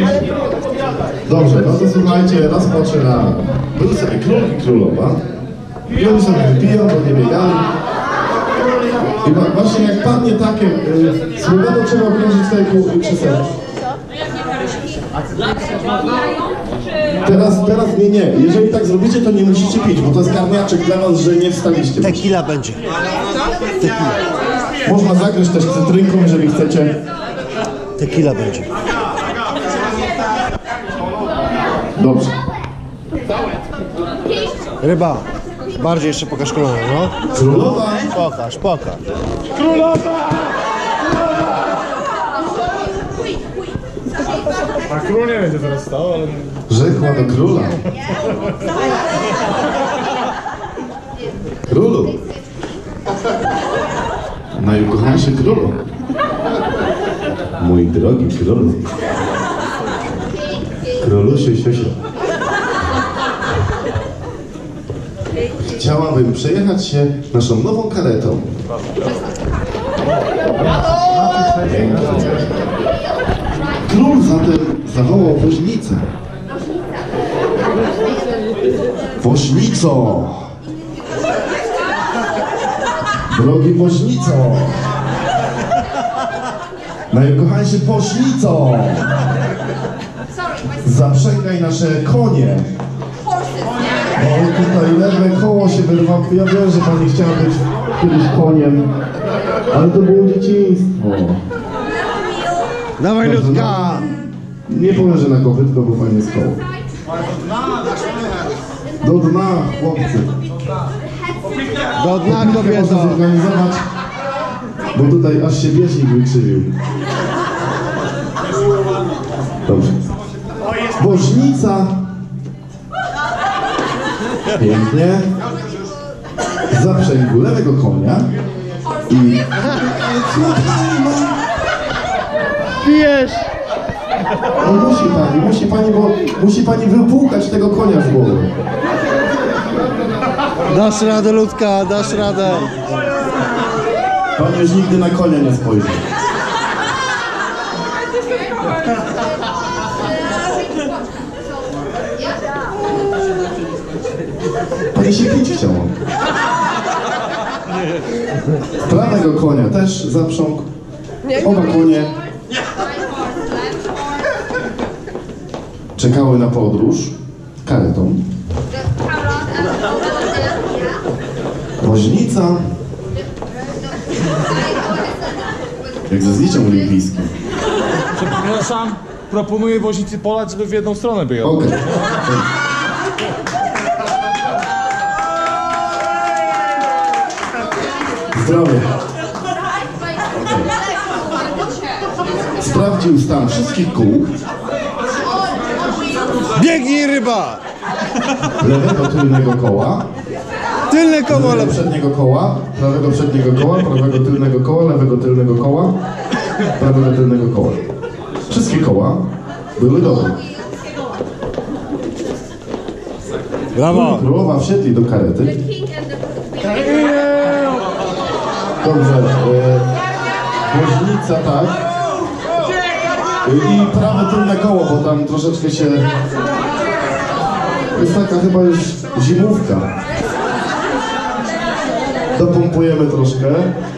Dobrze, no to słuchajcie, rozpoczynamy. Był sobie król i królowa. I oni sobie wypiją, bo nie biegali. I właśnie jak padnie takie słowo, to trzeba okrążyć tej krzesełki. Teraz nie. Jeżeli tak zrobicie, to nie musicie pić, bo to jest karniaczek dla was, że nie wstaliście. Tequila będzie. Tequila. Można zagryźć też cytrynką, jeżeli chcecie. Tequila będzie. Dobrze. Ryba. Bardziej jeszcze pokaż kolana, no. Królowa. Pokaż. Królowa! A król nie będzie teraz stał, ale... Rzekła do króla. Królu. Najukochańszy królu. Mój drogi królu. Królusiu, siosiu. Chciałabym przejechać się naszą nową karetą. Król zatem zawołał woźnicę. Woźnico! Drogi woźnico! Najukochańszy woźnico! Zaprzęgaj nasze konie! Bo tutaj lewe koło się wyrwało. Ja wiem, że pani chciała być kiedyś koniem, ale to było dzieciństwo. Dawaj ludka! Nie powiem, że na kopytko, bo fajnie jest koło. Do dna, chłopcy. Do dna Można kobieto! zorganizować, bo tutaj aż się bieżnik wykrzywił. Dobrze. Woźnica. Pięknie. Zaprzęgu lewego konia i... Pijesz! No musi pani wypłukać tego konia z głowy. Dasz radę ludka, dasz radę! Pani już nigdy na konia nie spojrzy. Pani się pić chciała. Prawego konia też zaprząg. Oba konie czekały na podróż karetą. Woźnica, jak ze zliczem olimpijskim. Przepraszam, proponuję woźnicy polać, żeby w jedną stronę biegał. Okej. Zdrowie. Sprawdził stan wszystkich kół. Biegnij ryba! Lewego tylnego koła. Tylne koło Lewego przedniego koła. Prawego przedniego koła. Prawego tylnego koła. Lewego tylnego koła. Prawego tylnego koła. Wszystkie koła były dobre. Brawo! Królowa wsiedli do karety. Dobrze. Woźnica, tak. I prawe tylne koło, bo tam troszeczkę się... Jest taka chyba już zimówka. Dopompujemy troszkę.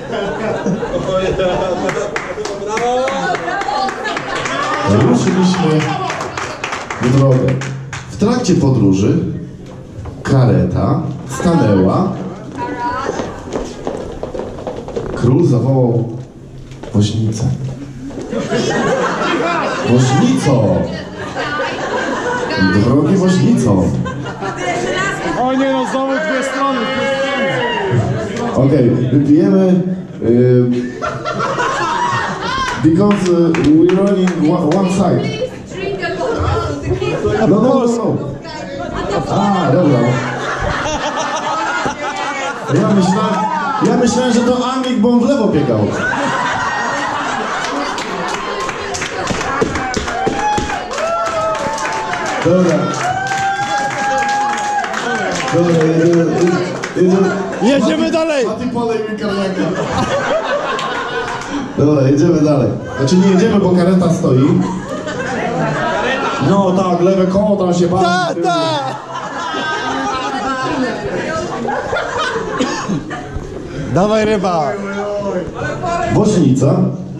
Ruszyliśmy w drogę. W trakcie podróży kareta stanęła. Król zawołał woźnicę. Woźnico! Drogi woźnico! O nie no, znowu dwie strony. Okej, wypijemy... because we're running one side. No. A, dobra. Ja myślałem, że to Anglik, bo on w lewo biegał. Dobra. Jedziemy dalej! A ty polej mi karniaka. Dobra, jedziemy dalej. Znaczy nie jedziemy, bo kareta stoi. No tak, lewe koło tam się bawi. Ta, ta! Dawaj ryba! Woźnica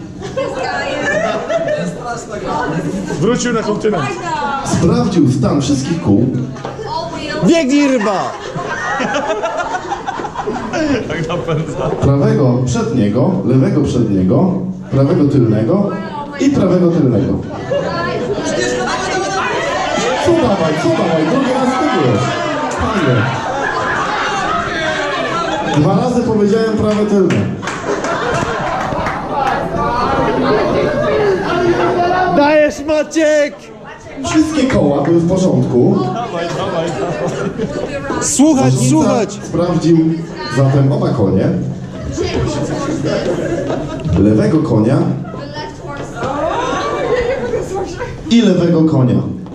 Wrócił na kontynent. sprawdził stan wszystkich kół, Biegnij ryba! Tak napędza. prawego przedniego, lewego przedniego, prawego tylnego i prawego tylnego. Co dawaj, drugi raz tyłujesz. Fajnie. 2 razy powiedziałem prawe tylne. Dajesz, Maciek! Wszystkie koła były w porządku. Słuchać, Woźnica słuchać! sprawdził zatem oba konie. Lewego konia i lewego konia.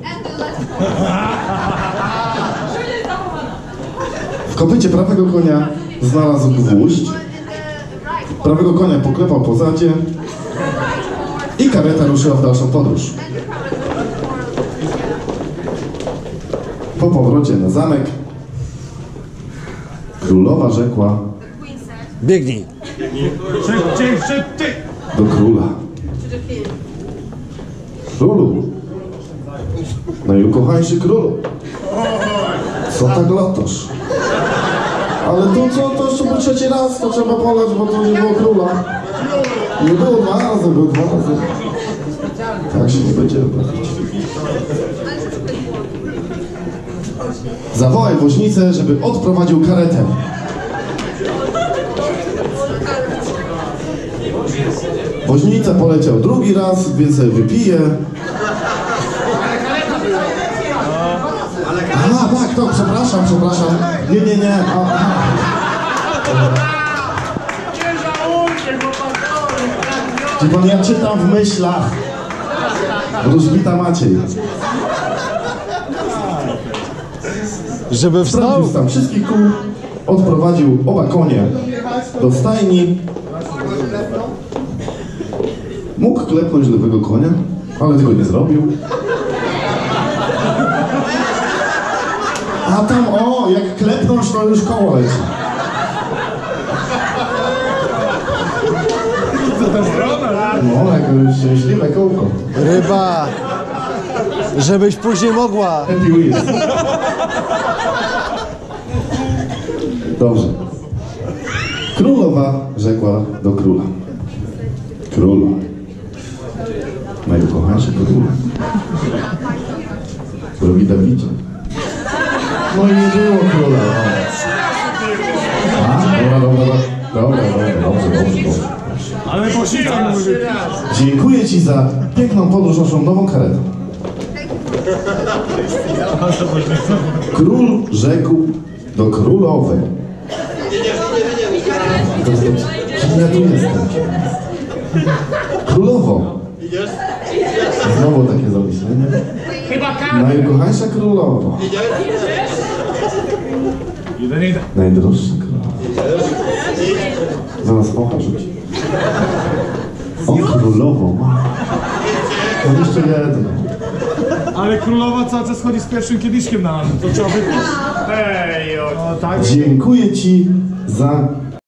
W kopycie prawego konia znalazł gwóźdź. Prawego konia poklepał po zadzie i kareta ruszyła w dalszą podróż. Po powrocie na zamek królowa rzekła Biegnij! Szybciej! do króla: Królu, najukochańszy królu, co tak latasz? Ale to jeszcze był 3. raz, to trzeba polać, bo to nie było króla. Nie było 2 razy, było 2 razy. Tak się nie będzie bawić. Zawołaj woźnicę, żeby odprowadził karetę. Woźnica poleciał 2. raz, więc sobie wypije. Aha, tak, to przepraszam. Nie. Czy pan, ja czytam w myślach. Wróżbita Maciej. Żeby wstał! Sprawdził stan wszystkich kół, odprowadził oba konie do stajni. Mógł klepnąć lewego konia, ale tego nie zrobił. A tam, jak klepnąć, to już koło leci. No, jak szczęśliwe kołko. Ryba! Żebyś później mogła! Happy wheels. Dobrze. Królowa rzekła do króla: Królu, najukochańszy królu, drogi Dawidzie. No i nie było króla. Dobrze. Ale Woźnica mówi. Dziękuję ci za piękną podróż naszą nową karetą. Król rzekł do królowej: Kim ja tu jestem? Królowo. Znowu takie zamyślenie. Najukochańsza królowo. Jeden. Najdroższa królowa. Zaraz oka rzuci. O, królowo ma. No jeszcze jedno. Ale królowa cały czas chodzi z pierwszym kieliszkiem na to trzeba wypić. Ej, o tak. Dziękuję ci za